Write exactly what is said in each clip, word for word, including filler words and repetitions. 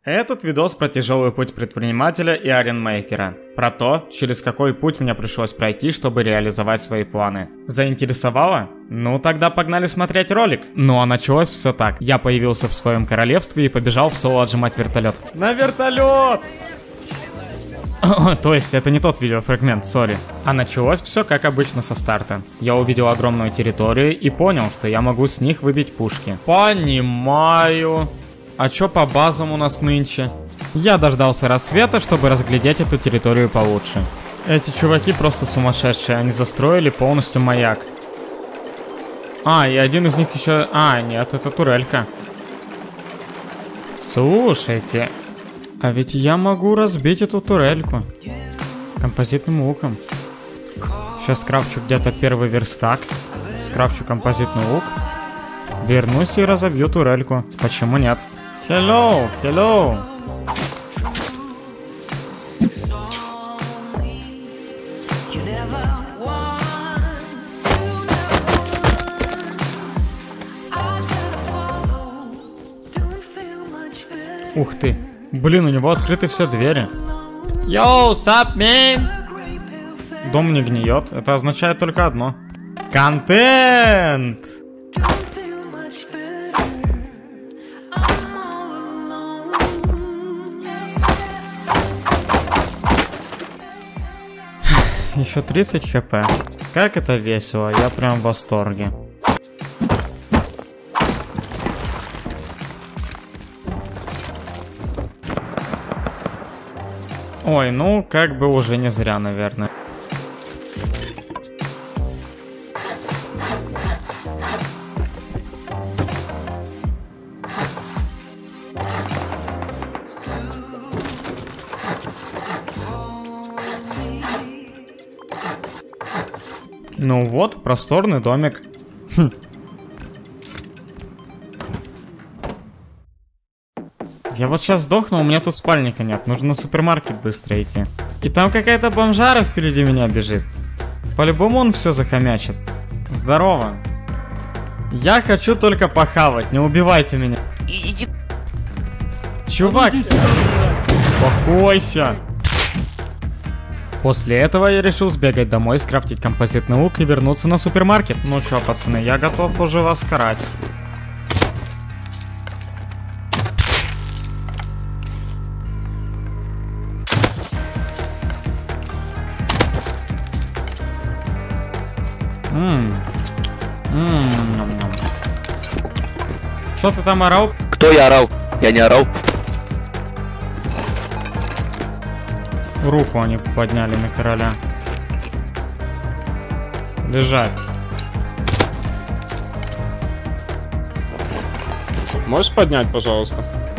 Этот видос про тяжелый путь предпринимателя и аренмейкера. Про то, через какой путь мне пришлось пройти, чтобы реализовать свои планы. Заинтересовало? Ну тогда погнали смотреть ролик. Ну а началось все так. Я появился в своем королевстве и побежал в соло отжимать вертолет. На вертолет! То есть это не тот видеофрагмент, сори. А началось все как обычно со старта. Я увидел огромную территорию и понял, что я могу с них выбить пушки. Понимаю. А чё по базам у нас нынче? Я дождался рассвета, чтобы разглядеть эту территорию получше. Эти чуваки просто сумасшедшие, они застроили полностью маяк. А, и один из них еще... А, нет, это турелька. Слушайте, а ведь я могу разбить эту турельку композитным луком. Сейчас скрафчу где-то первый верстак. Скрафчу композитный лук. Вернусь и разобью турельку. Почему нет? Hello, hello. Ух ты. Блин, у него открыты все двери. Йоу, sup, man? Дом не гниет. Это означает только одно. Контент! Еще тридцать хп. Как это весело, я прям в восторге. Ой, ну как бы уже не зря, наверное. Ну вот, просторный домик. Хм. Я вот сейчас сдохну, у меня тут спальника нет. Нужно на супермаркет быстро идти. И там какая-то бомжара впереди меня бежит. По-любому он все захомячит. Здорово. Я хочу только похавать, не убивайте меня. Чувак, успокойся. После этого я решил сбегать домой, скрафтить композитный лук и вернуться на супермаркет. Ну чё, пацаны, я готов уже вас карать. Ммм. Ммм. Что ты там орал? Кто я орал? Я не орал. Руку они подняли на короля. Лежать. Можешь поднять, пожалуйста?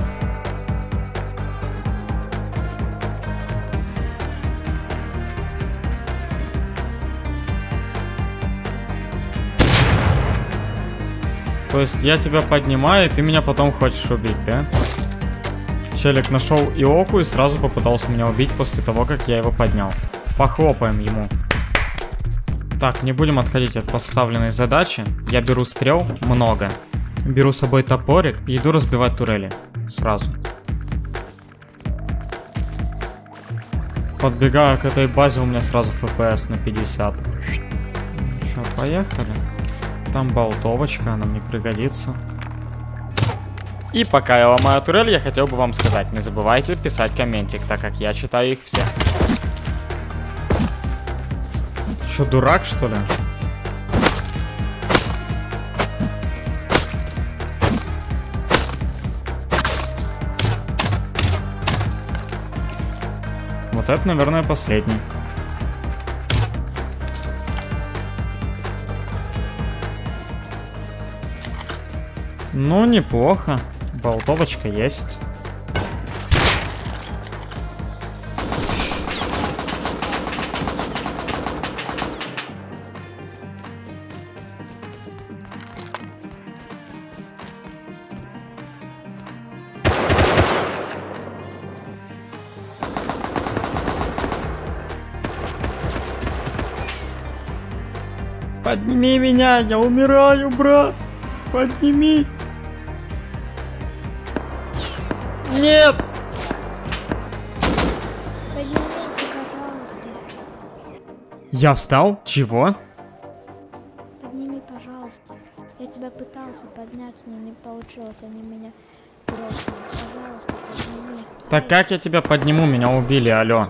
То есть я тебя поднимаю, и ты меня потом хочешь убить, да? Челик нашел Иоку и сразу попытался меня убить после того, как я его поднял. Похлопаем ему. Так, не будем отходить от поставленной задачи. Я беру стрел много. Беру с собой топорик и иду разбивать турели. Сразу. Подбегаю к этой базе, у меня сразу эф пи эс на пятьдесят. Что, поехали? Там болтовочка, она мне пригодится. И пока я ломаю турель, я хотел бы вам сказать, не забывайте писать комментик, так как я читаю их все. Чё, дурак, что ли? Вот это, наверное, последний. Ну, неплохо. Болтовочка есть. Подними меня, я умираю, брат. Подними. Нет! Поднимите, пожалуйста. Я встал? Чего? Подними, пожалуйста. Я тебя пытался поднять, но не получилось. Они меня бросили. Пожалуйста, подними. Так как я тебя подниму? Меня убили, алло.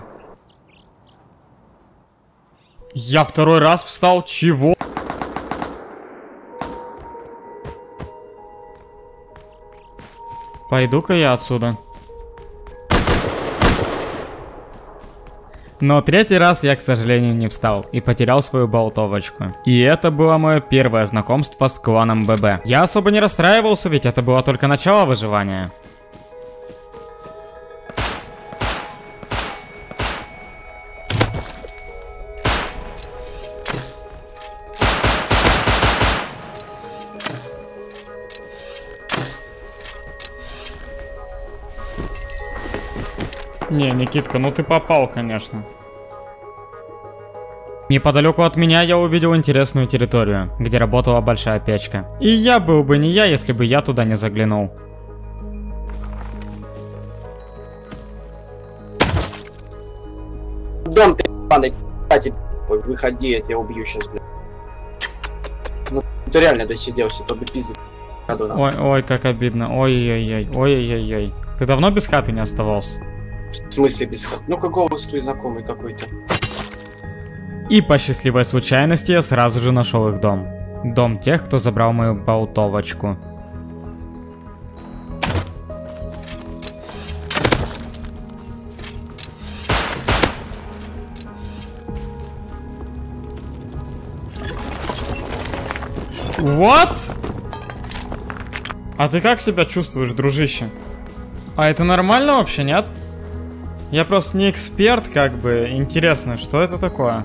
Я второй раз встал? Чего? Пойду-ка я отсюда. Но третий раз я, к сожалению, не встал и потерял свою болтовочку. И это было мое первое знакомство с кланом ББ. Я особо не расстраивался, ведь это было только начало выживания. Не, Никитка, ну ты попал, конечно. Неподалеку от меня я увидел интересную территорию, где работала большая печка. И я был бы не я, если бы я туда не заглянул. Дом ты ебаный, кстати, выходи, я тебя убью сейчас, блядь. Ну, ты реально досиделся, то бы пиздец. Ой, ой, как обидно. Ой-ой-ой, ой-ой-ой. Ты давно без хаты не оставался? В смысле без хаты? Ну, какого твой знакомый какой-то? И по счастливой случайности я сразу же нашел их дом. Дом тех, кто забрал мою болтовочку. What? А ты как себя чувствуешь, дружище? А это нормально вообще, нет? Я просто не эксперт, как бы. Интересно, что это такое?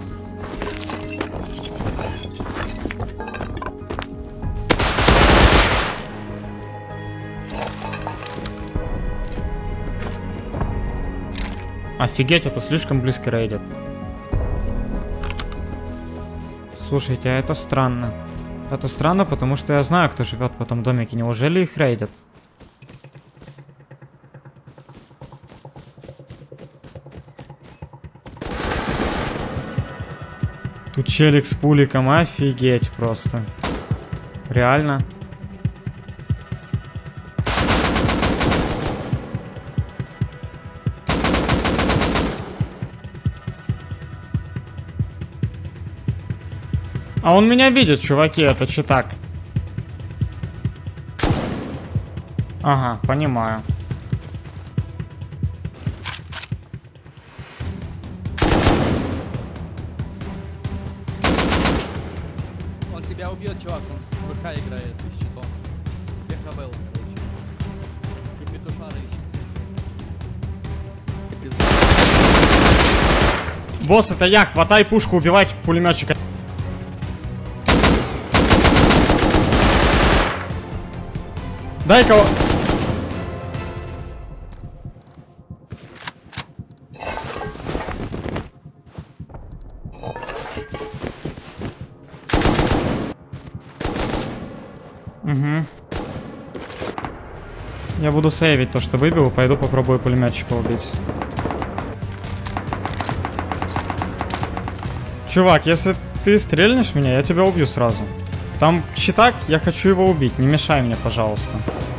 Офигеть, это слишком близко рейдит. Слушайте, а это странно. Это странно, потому что я знаю, кто живет в этом домике. Неужели их рейдят? Тут челик с пуликом, офигеть просто. Реально. А он меня видит, чуваки, это читак. Ага, понимаю. Он тебя убьет, чувак, он с ВК играет, без щитом. БХБ, короче. И петушара ищет. Босс, это я, хватай пушку, убивай пулеметчика. Дай-ка... Угу. Я буду сейвить то, что выбил, и пойду попробую пулеметчика убить. Чувак, если ты стрельнешь меня, я тебя убью сразу. Там читак, я хочу его убить, не мешай мне, пожалуйста.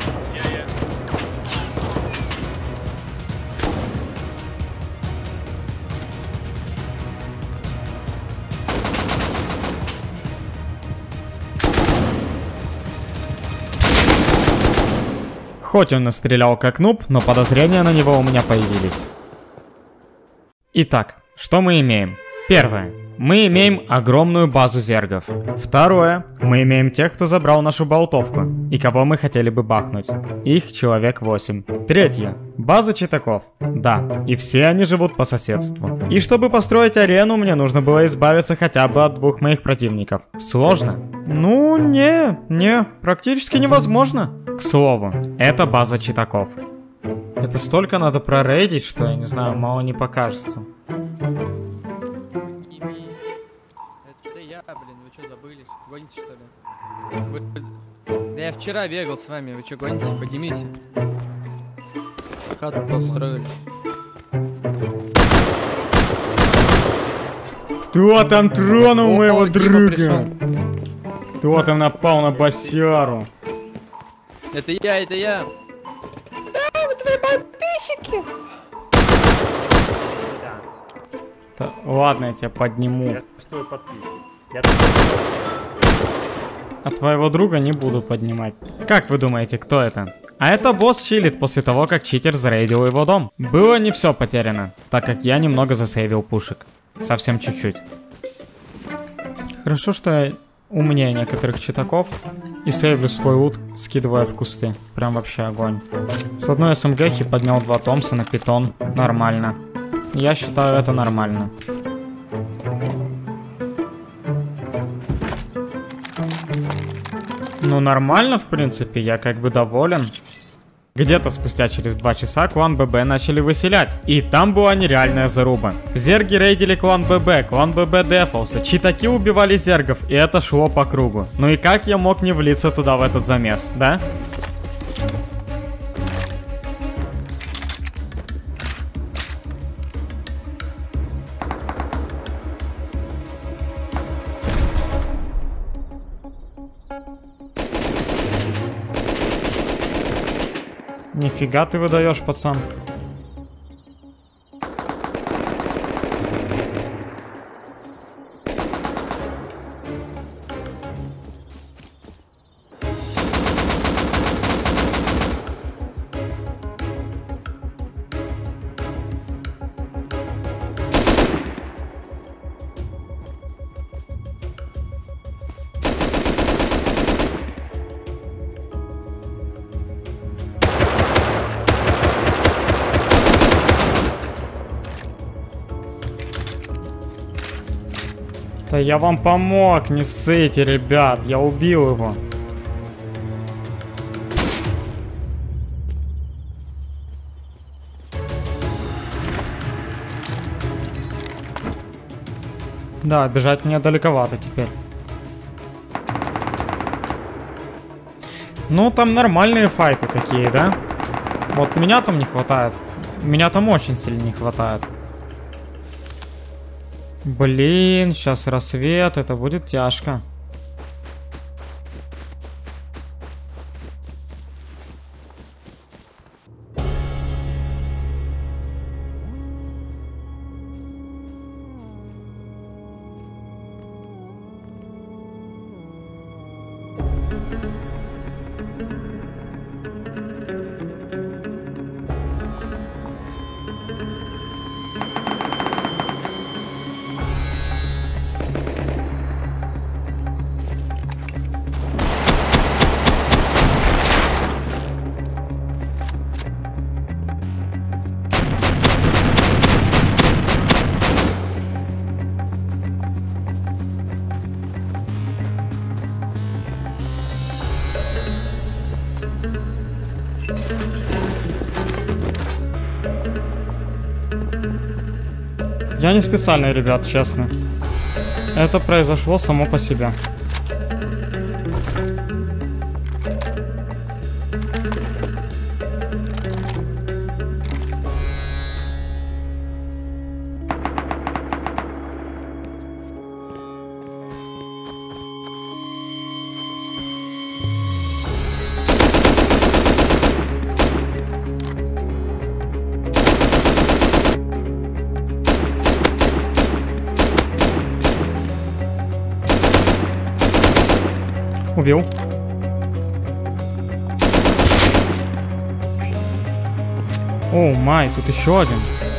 Хоть он и стрелял как нуб, но подозрения на него у меня появились. Итак, что мы имеем? Первое. Мы имеем огромную базу зергов. Второе. Мы имеем тех, кто забрал нашу болтовку и кого мы хотели бы бахнуть. Их человек восемь. Третье. База читаков. Да, и все они живут по соседству. И чтобы построить арену, мне нужно было избавиться хотя бы от двух моих противников. Сложно? Ну, не, не, практически невозможно. К слову, это база читаков. Это столько надо прорейдить, что, я не знаю, мало не покажется. Блин, вы что, забылись? Гоните, что ли? Вы... Да я вчера бегал с вами, вы что, гоните? Поднимите. Хату построили. Кто там тронул О, моего Дима друга? пришел. Кто там напал на босяру? Это я, это я. Та- ладно, я тебя подниму. Что подписчик? Я А твоего друга не буду поднимать. Как вы думаете, кто это? А это босс чилит после того, как читер зарейдил его дом. Было не все потеряно, так как я немного засейвил пушек. Совсем чуть-чуть. Хорошо, что я умнее некоторых читаков и сейвлю свой лут, скидывая в кусты. Прям вообще огонь. С одной СМГхи поднял два Томпсона, питон. Нормально. Я считаю это нормально. Ну нормально, в принципе, я как бы доволен. Где-то спустя через два часа клан ББ начали выселять. И там была нереальная заруба. Зерги рейдили клан ББ, клан ББ дефался, читаки убивали зергов, и это шло по кругу. Ну и как я мог не влиться туда в этот замес, да? Нифига ты выдаешь, пацан. Да я вам помог, не ссыте, ребят, я убил его. Да, бежать мне далековато теперь. Ну, там нормальные файты такие, да? Вот меня там не хватает. Меня там очень сильно не хватает. Блин, сейчас рассвет, это будет тяжко. Я не специально, ребят, честно. Это произошло само по себе. Убил. О май, тут еще один.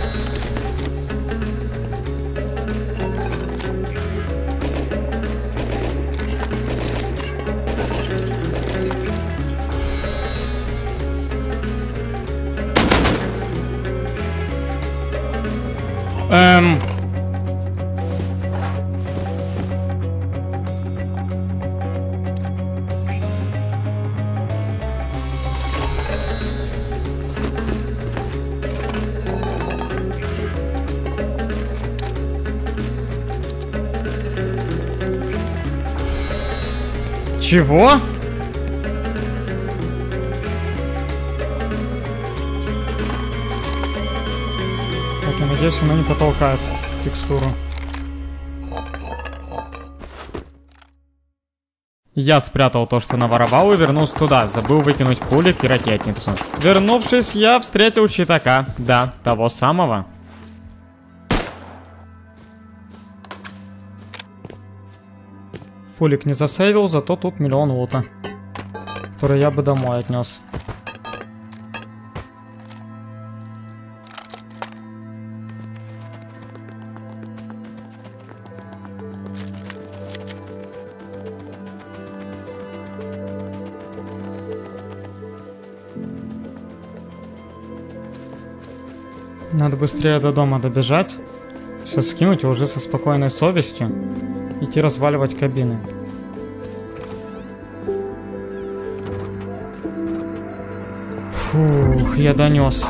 Эм... Чего? Так, я надеюсь, она не потолкается в текстуру. Я спрятал то, что наворовал, и вернулся туда, забыл выкинуть пулик и ракетницу. Вернувшись, я встретил читака, да, того самого. Пулик не засейвил, зато тут миллион лута, который я бы домой отнес. Надо быстрее до дома добежать, все скинуть и уже со спокойной совестью идти разваливать кабины. Фух, я донес.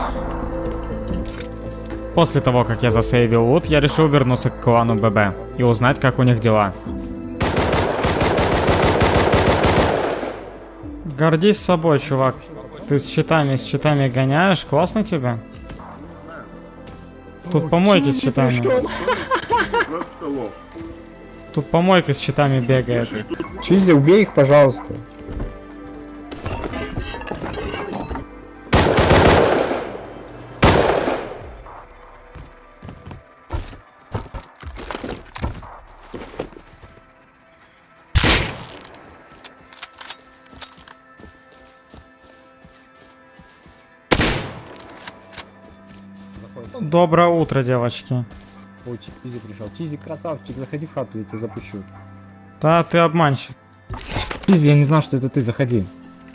После того, как я засейвил лут, я решил вернуться к клану ББ и узнать, как у них дела. Гордись собой, чувак. Ты с щитами, с щитами гоняешь, классно тебе? Тут помойки с щитами. Тут помойка с щитами бегает. Чизи, убей их, пожалуйста. Доброе утро, девочки. Ой, Чизи пришел. Чизи, красавчик, заходи в хату, я тебя запущу. Да, ты обманщик. Чизи, я не знал, что это ты, заходи.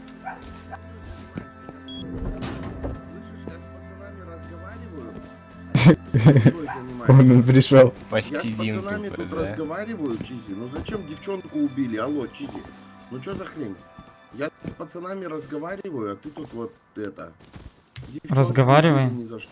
Он пришел. Почти я с пацанами тут разговариваю, Чизи. Ну зачем девчонку убили? Алло, Чизи. Ну что за хрень? Я с пацанами разговариваю, а ты тут вот это... Разговаривай.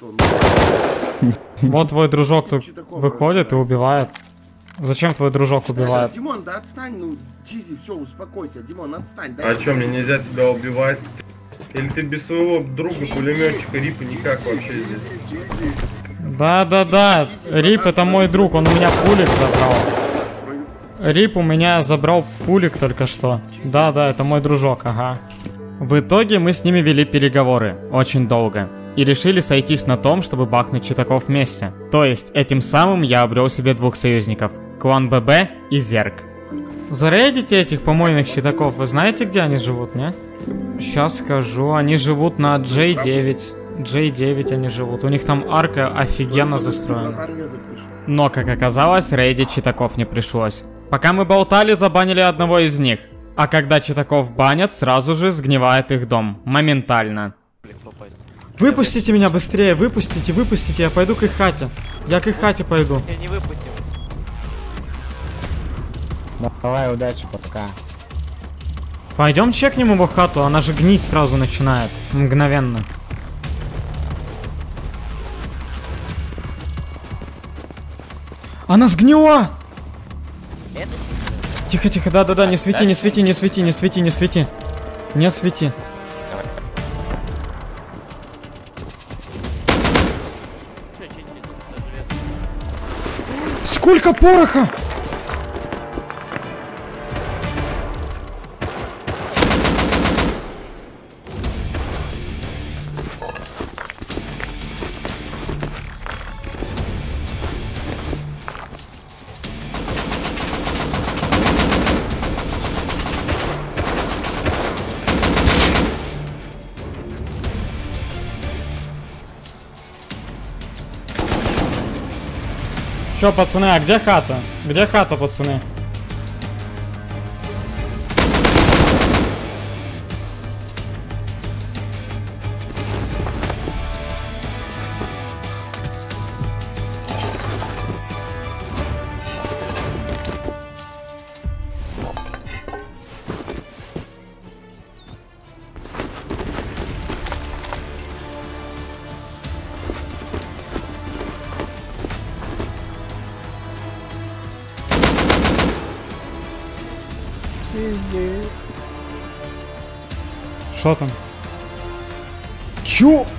Вот твой дружок тут выходит и убивает. Зачем твой дружок убивает? Димон, да отстань, ну, Чизи, все, успокойся, Димон, отстань. А что, мне нельзя тебя убивать? Или ты без своего друга, пулеметчика, Рипа никак вообще здесь? Да-да-да, Рип это мой друг, он у меня пулик забрал. Рип у меня забрал пулик только что. Да-да, это мой дружок, ага. В итоге мы с ними вели переговоры, очень долго, и решили сойтись на том, чтобы бахнуть читаков вместе. То есть, этим самым я обрел себе двух союзников, клан ББ и Зерк. Зарейдите этих помойных читаков, вы знаете, где они живут, не? Сейчас скажу, они живут на джей девять. джей девять они живут, у них там арка офигенно застроена. Но, как оказалось, рейдить читаков не пришлось. Пока мы болтали, забанили одного из них. А когда читаков банят, сразу же сгнивает их дом. Моментально. Выпустите меня быстрее, выпустите, выпустите, я пойду к их хате. Я к их хате пойду. Я не выпустим. Давай, удачи, пока. Пойдем чекнем его хату, она же гнить сразу начинает. Мгновенно. Она сгнила! Тихо, тихо, да-да-да, не свети, не свети, не свети, не свети, не свети. Не свети. Сколько пороха! Чё, пацаны, а где хата? Где хата, пацаны? Что там? Чё?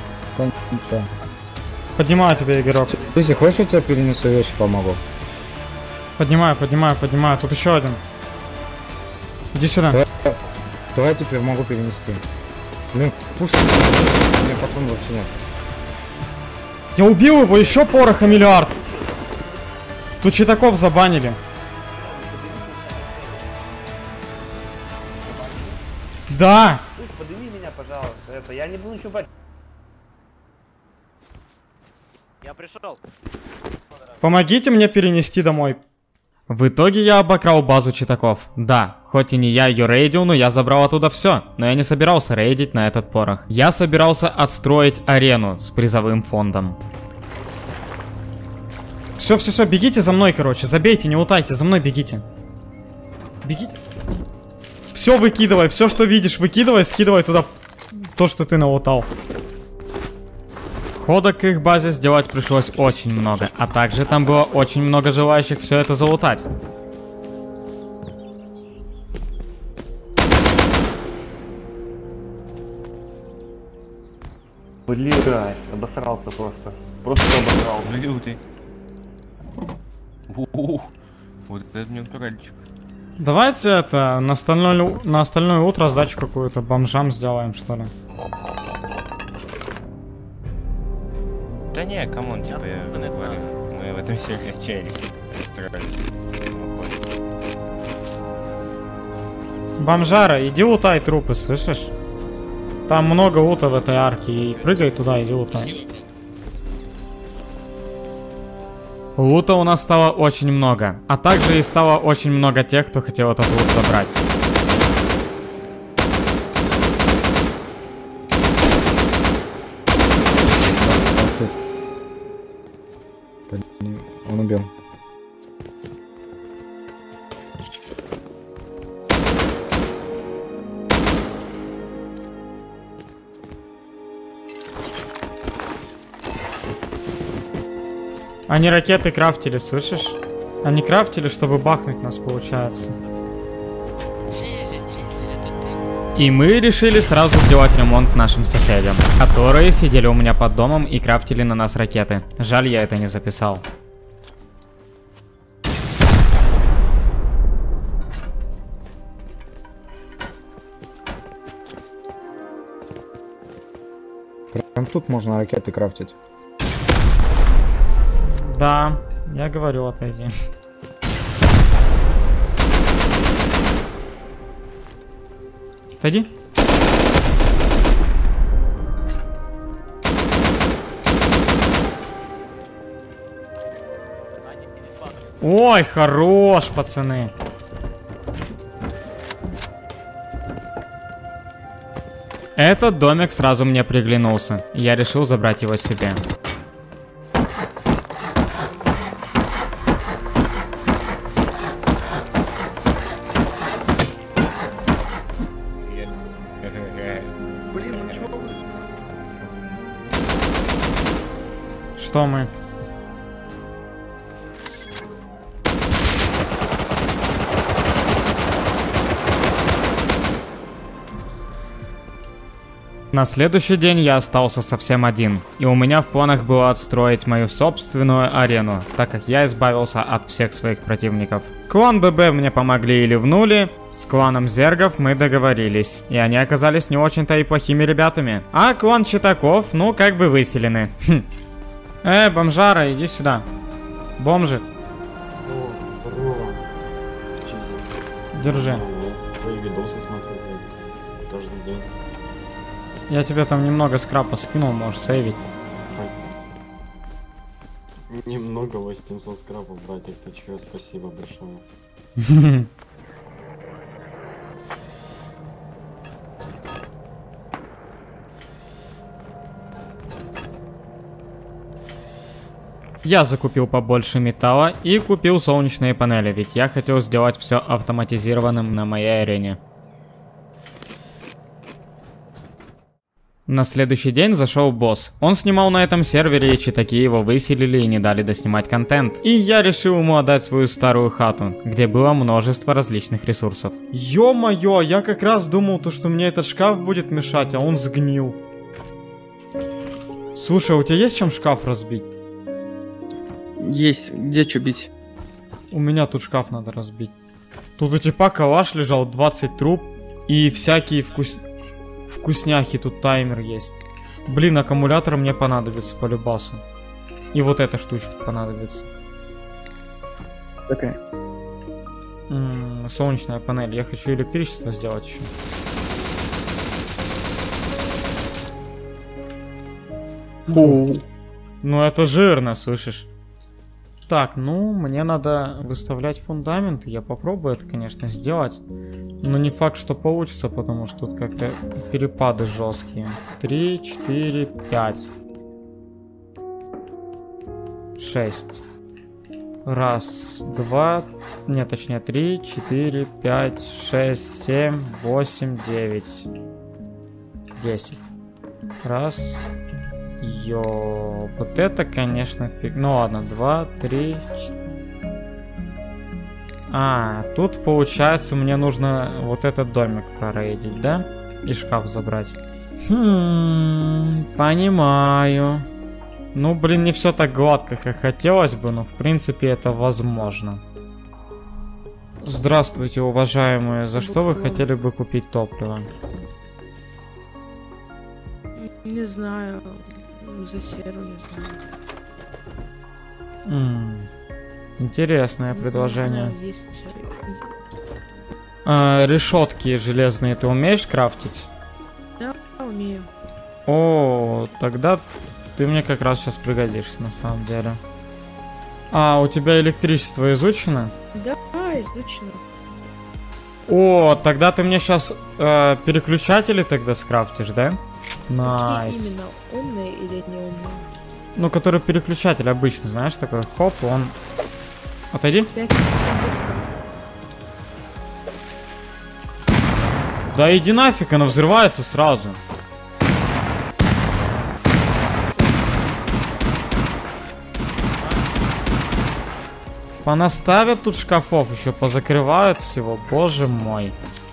Поднимаю тебя, Игорек. Если хочешь, я тебе перенесу вещи, помогу. Поднимаю, поднимаю, поднимаю. Тут еще один. Иди сюда. Давай, давай теперь могу перенести. Блин, пушка, у меня патрон вообще нет. Я убил его, еще пороха миллиард. Тут читаков забанили. Да. Слышь, подними меня, пожалуйста. Это, я не буду ничего бать. Я пришел. Помогите мне перенести домой. В итоге я обокрал базу читаков. Да, хоть и не я ее рейдил, но я забрал оттуда все. Но я не собирался рейдить на этот порох. Я собирался отстроить арену с призовым фондом. Все, все, все, бегите за мной, короче. Забейте, не лутайте, за мной бегите. Бегите. Все выкидывай, все, что видишь, выкидывай, скидывай туда то, что ты налутал. Ходок к их базе сделать пришлось очень много, а также там было очень много желающих все это залутать. Блядь, обосрался просто. Просто обосрался. Лютый. Ух, вот это мне натуральчик. Давайте это на остальное, на остальное утро сдачу какую-то бомжам сделаем, что ли. Да не, камон, типа, я не говорю. Мы в этом серии отчаялись. Старались. Бомжара, иди лутай трупы, слышишь? Там много лута в этой арке, и прыгай туда, иди лутай. Лута у нас стало очень много, а также и стало очень много тех, кто хотел этот лут забрать. Он убил. Они ракеты крафтили, слышишь? Они крафтили, чтобы бахнуть нас, получается. И мы решили сразу сделать ремонт нашим соседям, которые сидели у меня под домом и крафтили на нас ракеты. Жаль, я это не записал. Прям тут можно ракеты крафтить. Да, я говорю, отойди. Отойди. Ой, хорош, пацаны. Этот домик сразу мне приглянулся. Я решил забрать его себе. Блин, ну чё вы? Что мы? На следующий день я остался совсем один, и у меня в планах было отстроить мою собственную арену, так как я избавился от всех своих противников. Клан ББ мне помогли и ливнули, с кланом Зергов мы договорились, и они оказались не очень-то и плохими ребятами. А клан Читаков, ну, как бы выселены. Хм. Э, бомжара, иди сюда. Бомжик. О, здорово. Держи. Твои видосы смотрю каждый день. Я тебе там немного скрапа скинул, можешь сейвить. Немного восемьсот скрапов, братик, ты чё, спасибо большое. Я закупил побольше металла и купил солнечные панели, ведь я хотел сделать все автоматизированным на моей арене. На следующий день зашел босс. Он снимал на этом сервере, и читаки его выселили и не дали доснимать контент. И я решил ему отдать свою старую хату, где было множество различных ресурсов. Ё-моё, я как раз думал, то, что мне этот шкаф будет мешать, а он сгнил. Слушай, а у тебя есть чем шкаф разбить? Есть, где что бить? У меня тут шкаф надо разбить. Тут у типа калаш лежал, двадцать труб и всякие вкус... вкусняхи, тут таймер есть. Блин, аккумулятор мне понадобится по любасу. И вот эта штучка понадобится. Окей. М-м, солнечная панель. Я хочу электричество сделать еще. Оу. Ну это жирно, слышишь? Так, ну мне надо выставлять фундамент. Я попробую это, конечно, сделать. Но не факт, что получится, потому что тут как-то перепады жесткие. Три, четыре, пять. Шесть. Раз, два, нет, точнее, три, четыре, пять, шесть, семь, восемь, девять, десять. Раз. Ё, вот это, конечно, фиг. Ну ладно, два, три, четыре. А, тут получается мне нужно вот этот домик прорейдить, да? И шкаф забрать. Хм, понимаю. Ну, блин, не все так гладко, как хотелось бы, но в принципе это возможно. Здравствуйте, уважаемые. За что вы хотели бы купить топливо? Не знаю. За серу, не знаю. М-м, интересное Не предложение. знаю, есть... А, решетки железные ты умеешь крафтить? Да, умею. О, тогда ты мне как раз сейчас пригодишься, на самом деле. А, у тебя электричество изучено? Да, изучено. О, тогда ты мне сейчас э, переключатели тогда скрафтишь, да? Найс. Именно умные или не умные? Ну, который переключатель обычно, знаешь, такой хоп, он... Отойди. Да иди нафиг, оно взрывается сразу. Понаставят тут шкафов, еще позакрывают всего, боже мой.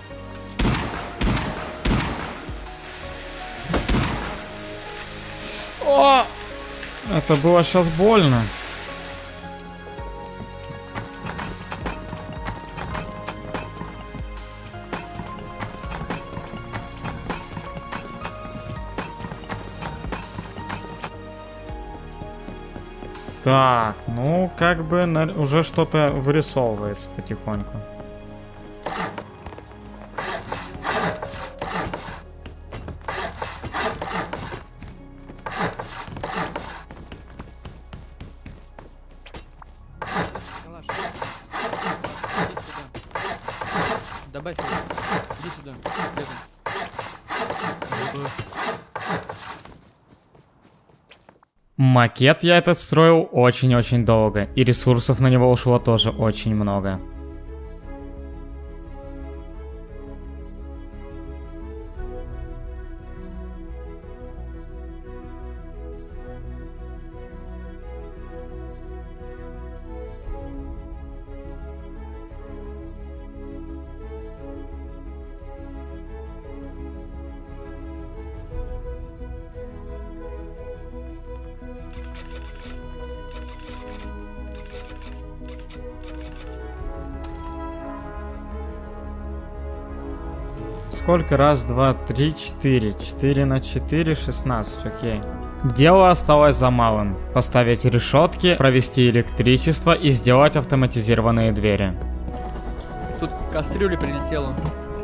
О! Это было сейчас больно. Так, ну как бы на... уже что-то вырисовывается потихоньку. Добавь его. Иди сюда. Рядом. Макет я этот строил очень-очень долго, и ресурсов на него ушло тоже очень много. Сколько? Раз, два, три, четыре. Четыре на четыре, шестнадцать, окей. Дело осталось за малым. Поставить решетки, провести электричество и сделать автоматизированные двери. Тут кастрюля прилетела.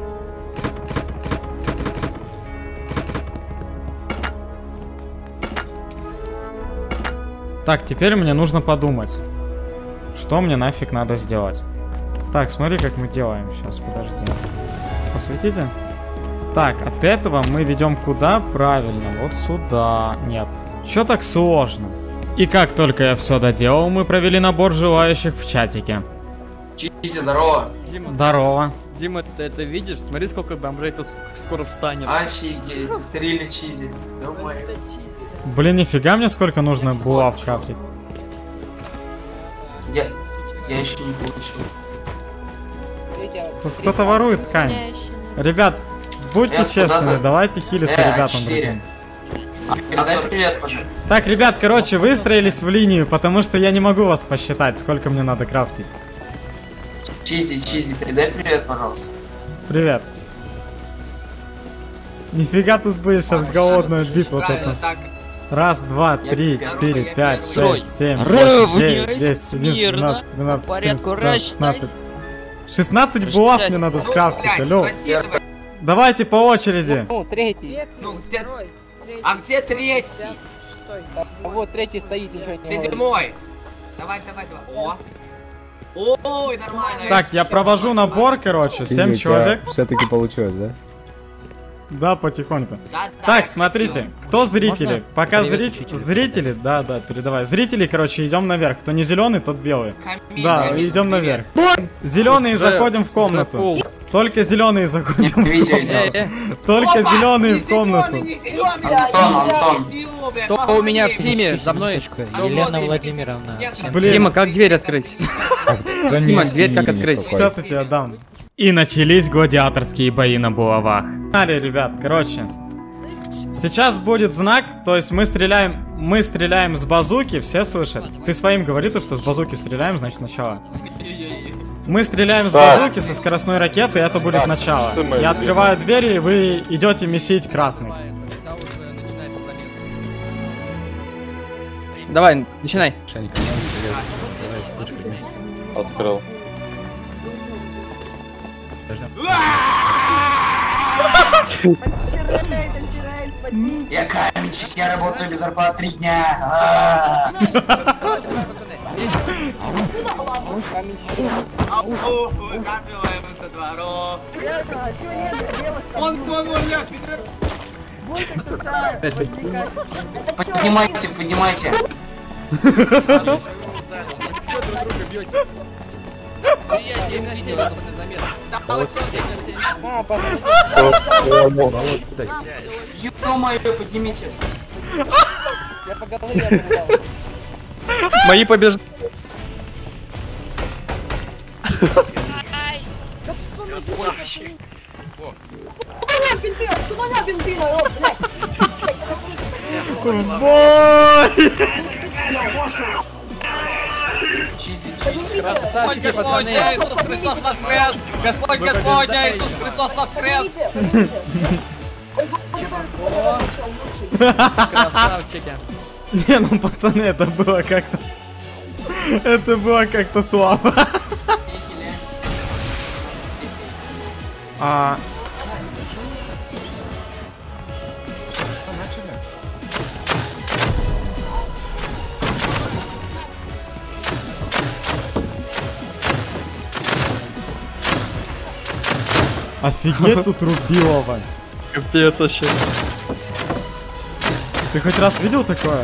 Так, теперь мне нужно подумать, что мне нафиг надо сделать. Так, смотри, как мы делаем. Сейчас, подожди. Посветите. Так, от этого мы ведем куда? Правильно, вот сюда. Нет. Чё так сложно? И как только я все доделал, мы провели набор желающих в чатике. Чизи, здорово. Дима, Здорово. Дима, ты это видишь? Смотри, сколько бомжей тут скоро встанет. Офигеть, трили чизи. Нормально. Блин, нифига мне сколько нужно булав крафтить. Я, я еще не получил. Тут кто-то ворует ткань. Ребят, будьте Э, честными, куда-то- давайте хилиться Э, ребятам четыре. другим. Передай привет, пожалуйста. Так, ребят, короче, выстроились в линию, потому что я не могу вас посчитать, сколько мне надо крафтить. Чизи, Чизи, передай привет, пожалуйста. Привет. Нифига тут будет сейчас голодная битва вот это. Раз, два, три, четыре, пять, шесть, семь, восемь, девять, десять, одиннадцать, двенадцать, тринадцать, четырнадцать, шестнадцать. шестнадцать булав мне надо скрафтить, алло. Давайте по очереди. Ну, третий. Ну, где... А где третий? А вот третий стоит, ничего не может. Седьмой. Давай, давай, давай. О! Ой, нормально. Так, я провожу набор, короче, семь человек. Все-таки получилось, да? Да, потихоньку. Так, смотрите, кто зрители? Пока зри... зрители, да, да, передавай. Зрители, короче, идем наверх. Кто не зеленый, тот белый. Да, идем наверх. Зеленые заходим в комнату. Только зеленые заходим в комнату. Только зеленые в комнату. Антон, Антон. Кто у меня в тиме? За мной. Елена Владимировна. Блин. Дима, как дверь открыть? Дима, дверь как открыть? Сейчас я тебе дам. И начались гладиаторские бои на булавах. Смотри, ребят, короче. Сейчас будет знак, то есть мы стреляем, мы стреляем с базуки, все слышат. Ты своим говори, то, что с базуки стреляем, значит начало. Мы стреляем с базуки со скоростной ракеты, это будет начало. Я открываю двери, и вы идете месить красный. Давай, начинай. Открыл. Я каменщик, я работаю без зарплаты три дня. Поднимайте, поднимайте. Ё-моё, поднимите. Я по голове отдал. Мои побеждают. Бой! Красавчики, пацаны! Иисус Христос воскрес! Господь Господня! Иисус Христос воскрес! Красавчики! Не, ну пацаны, это было как-то... Это было как-то слабо. А... Офигеть, тут рубилово. Капец вообще. Ты хоть раз видел такое?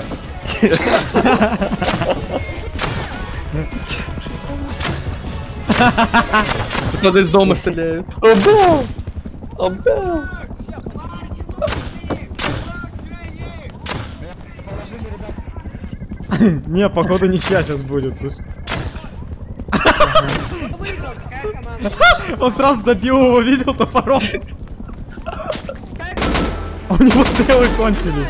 Кто-то из дома стреляет. Обал! Обал! Не, походу ничья сейчас будет, слушай. Он сразу добил его, видел топором. У него стрелы кончились.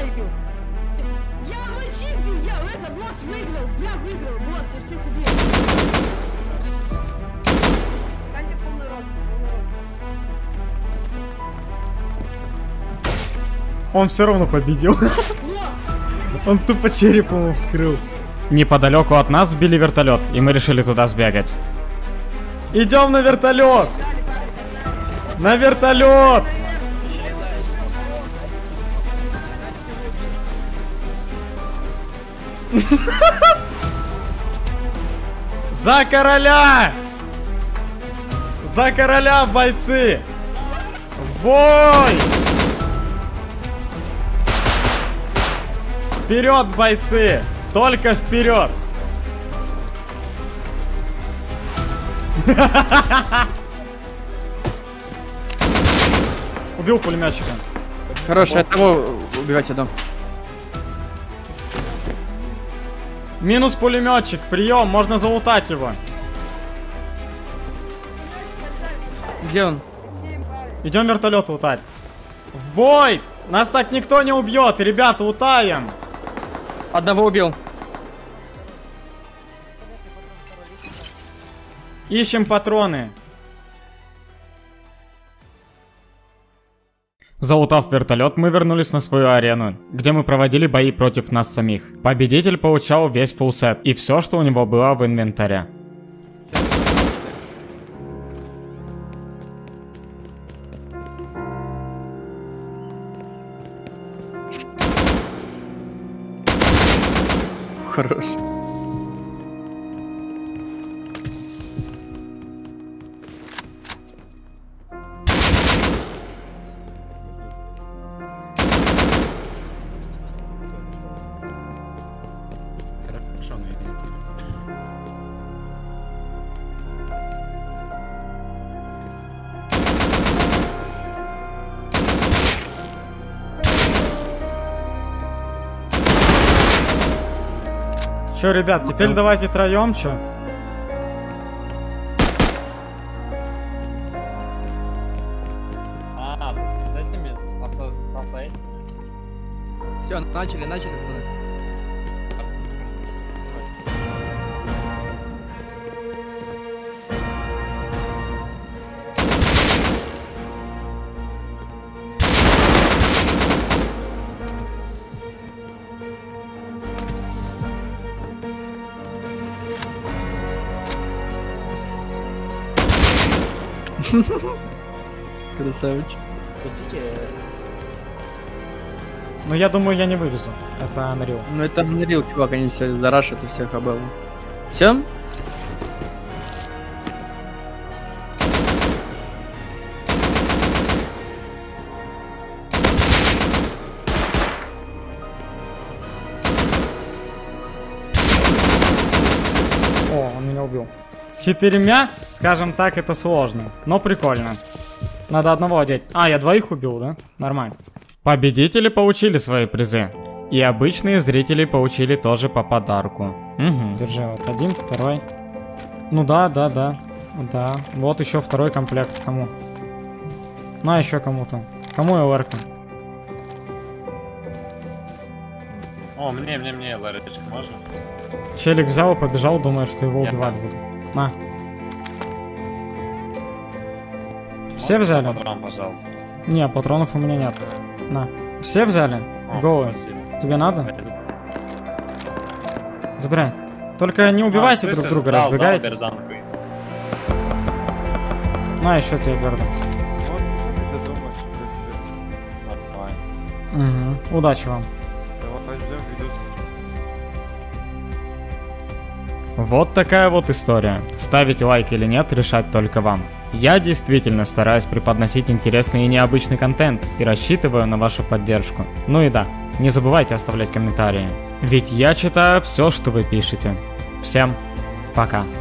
Он все равно победил. Он тупо череп ему вскрыл. Неподалеку от нас сбили вертолет, и мы решили туда сбегать. Идем на вертолет! На вертолет! За короля! За короля, бойцы! В бой! Вперед, бойцы! Только вперед! Убил пулеметчика. Хороший, от того убивать иду. Минус пулеметчик, прием, можно залутать его. Где он? Идем вертолет лутать. В бой! Нас так никто не убьет, ребята, лутаем. Одного убил. Ищем патроны. Залутав вертолет, мы вернулись на свою арену, где мы проводили бои против нас самих. Победитель получал весь фулсет и все, что у него было в инвентаре. Хорош. Хорошо, но я не отвлекся. Чё, ребят, теперь давайте троем, чё? А, с этими, с авто, с авто этими. Все, начали, начали, пацаны. Красавчик. Пустите. Ну я думаю, я не вывезу. Это Unreal. Ну это Unreal, чувак, они все зарашат и всех обалу. Все? О, он меня убил. С четырьмя, скажем так, это сложно, но прикольно. Надо одного одеть. А, я двоих убил, да? Нормально. Победители получили свои призы. И обычные зрители получили тоже по подарку. Угу. Держи, вот один, второй. Ну да, да, да. Да. Вот еще второй комплект. Кому? На, еще кому-то. Кому ЛР-ка? О, мне, мне, мне, ЛР-очка, можно? Челик взял и побежал, думает, что его убивать будут. На. Все взяли? Патрон, пожалуйста. Не, патронов у меня нет. На. Все взяли? Голы. Тебе надо? Забирай. Только не убивайте а, друг друга, дал, разбегайтесь. Дал, на, еще тебе берду. Угу. Удачи вам. Вот такая вот история. Ставить лайк или нет, решать только вам. Я действительно стараюсь преподносить интересный и необычный контент и рассчитываю на вашу поддержку. Ну и да, не забывайте оставлять комментарии. Ведь я читаю все, что вы пишете. Всем пока.